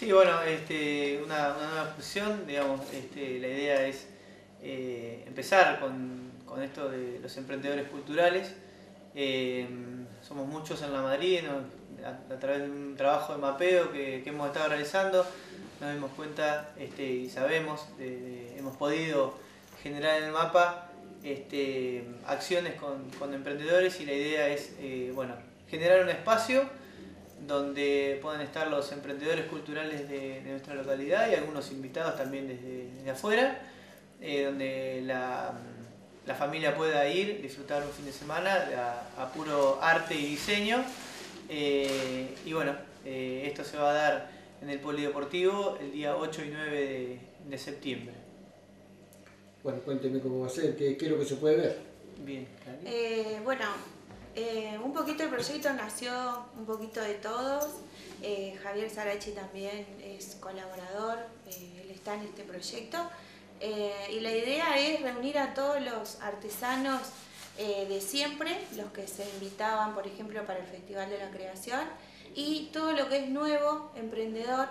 Sí, bueno, una nueva exposición, digamos, la idea es empezar con esto de los emprendedores culturales. Somos muchos en la Madrid, ¿no? A través de un trabajo de mapeo que hemos estado realizando, nos dimos cuenta y sabemos, hemos podido generar en el mapa acciones con emprendedores, y la idea es bueno, generar un espacio donde puedan estar los emprendedores culturales de nuestra localidad y algunos invitados también desde afuera, donde la familia pueda ir, disfrutar un fin de semana a puro arte y diseño. Y bueno, esto se va a dar en el Polideportivo el día 8 y 9 de septiembre. Bueno, cuénteme cómo va a ser, qué es lo que se puede ver. Bien, Bueno, un poquito el proyecto nació un poquito de todos. Javier Sarachi también es colaborador, él está en este proyecto. Y la idea es reunir a todos los artesanos de siempre, los que se invitaban, por ejemplo, para el Festival de la Creación, y todo lo que es nuevo, emprendedor,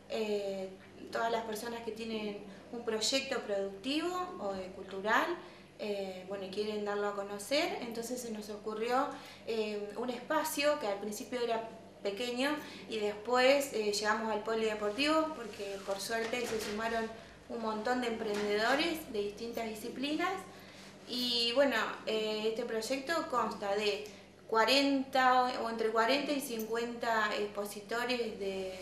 todas las personas que tienen un proyecto productivo o cultural, bueno, y quieren darlo a conocer. Entonces se nos ocurrió un espacio que al principio era pequeño y después llegamos al polideportivo porque por suerte se sumaron un montón de emprendedores de distintas disciplinas. Y bueno, este proyecto consta de 40 o entre 40 y 50 expositores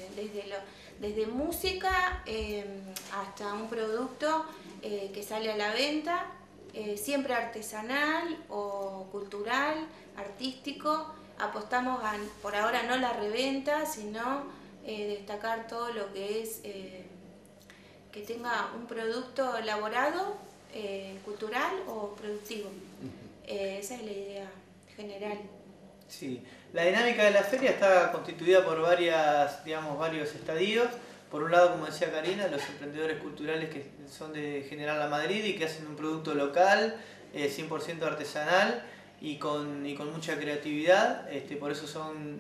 desde música hasta un producto que sale a la venta, siempre artesanal o cultural, artístico. Apostamos a, por ahora, no la reventa, sino destacar todo lo que es que tenga un producto elaborado, cultural o productivo. Esa es la idea general. Sí, la dinámica de la feria está constituida por varios estadios. Por un lado, como decía Karina, los emprendedores culturales que son de General La Madrid y que hacen un producto local, 100% artesanal y con mucha creatividad. Por eso son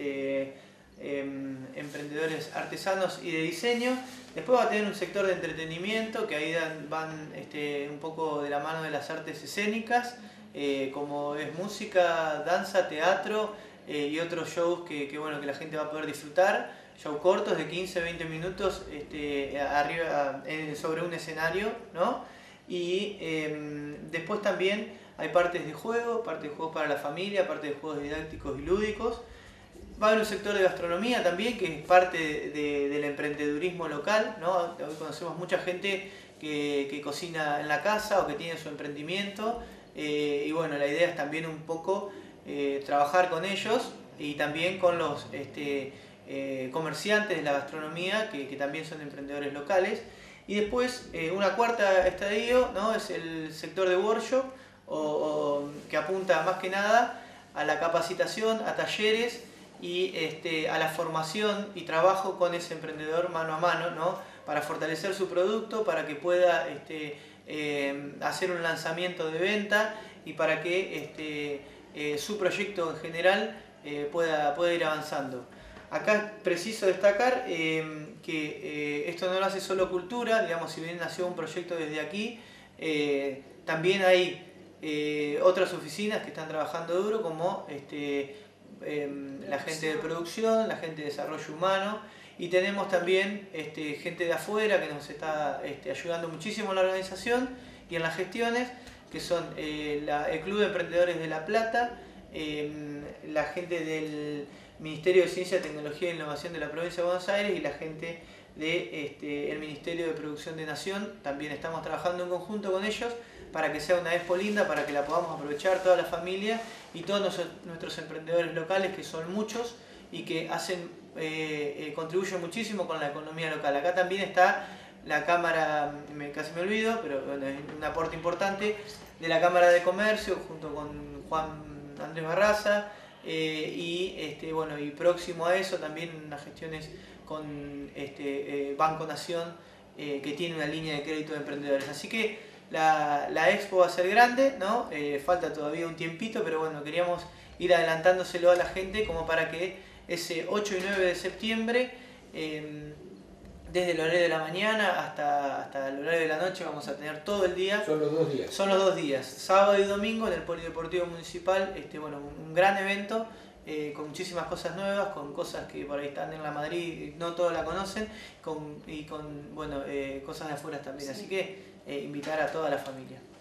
emprendedores artesanos y de diseño. Después va a tener un sector de entretenimiento que ahí van un poco de la mano de las artes escénicas, como es música, danza, teatro y otros shows que la gente va a poder disfrutar. Shows cortos de 15-20 minutos arriba, sobre un escenario, ¿no? Y después también hay partes de juegos para la familia, partes de juegos didácticos y lúdicos. Va a haber un sector de gastronomía también, que es parte del emprendedurismo local, ¿no? Hoy conocemos mucha gente que cocina en la casa o que tiene su emprendimiento, y bueno, la idea es también un poco trabajar con ellos y también con los comerciantes de la gastronomía que también son emprendedores locales. Y después una cuarta estadio, ¿no? Es el sector de workshop, que apunta más que nada a la capacitación, a talleres y a la formación y trabajo con ese emprendedor mano a mano, ¿no? Para fortalecer su producto, para que pueda hacer un lanzamiento de venta y para que su proyecto en general pueda ir avanzando. Acá es preciso destacar que esto no lo hace solo cultura, digamos, si bien nació un proyecto desde aquí, también hay otras oficinas que están trabajando duro, como la gente de producción, la gente de desarrollo humano, y tenemos también gente de afuera que nos está ayudando muchísimo en la organización y en las gestiones, que son el Club de Emprendedores de La Plata, la gente del Ministerio de Ciencia, Tecnología e Innovación de la Provincia de Buenos Aires y la gente del Ministerio de Producción de Nación. También estamos trabajando en conjunto con ellos para que sea una expo linda, para que la podamos aprovechar toda la familia y todos nuestros emprendedores locales, que son muchos y que contribuyen muchísimo con la economía local. Acá también está la Cámara, casi me olvido, pero bueno, es un aporte importante, de la Cámara de Comercio, junto con Juan Andrés Barraza, y próximo a eso también unas gestiones con Banco Nación, que tiene una línea de crédito de emprendedores. Así que la expo va a ser grande, ¿no? Falta todavía un tiempito, pero bueno, queríamos ir adelantándoselo a la gente como para que ese 8 y 9 de septiembre desde el horario de la mañana hasta el horario de la noche vamos a tener todo el día. Son los 2 días. Son los 2 días, sábado y domingo en el Polideportivo Municipal, bueno, un gran evento con muchísimas cosas nuevas, con cosas que por ahí están en la Madrid, no todos la conocen, y con bueno, cosas de afuera también, así que invitar a toda la familia.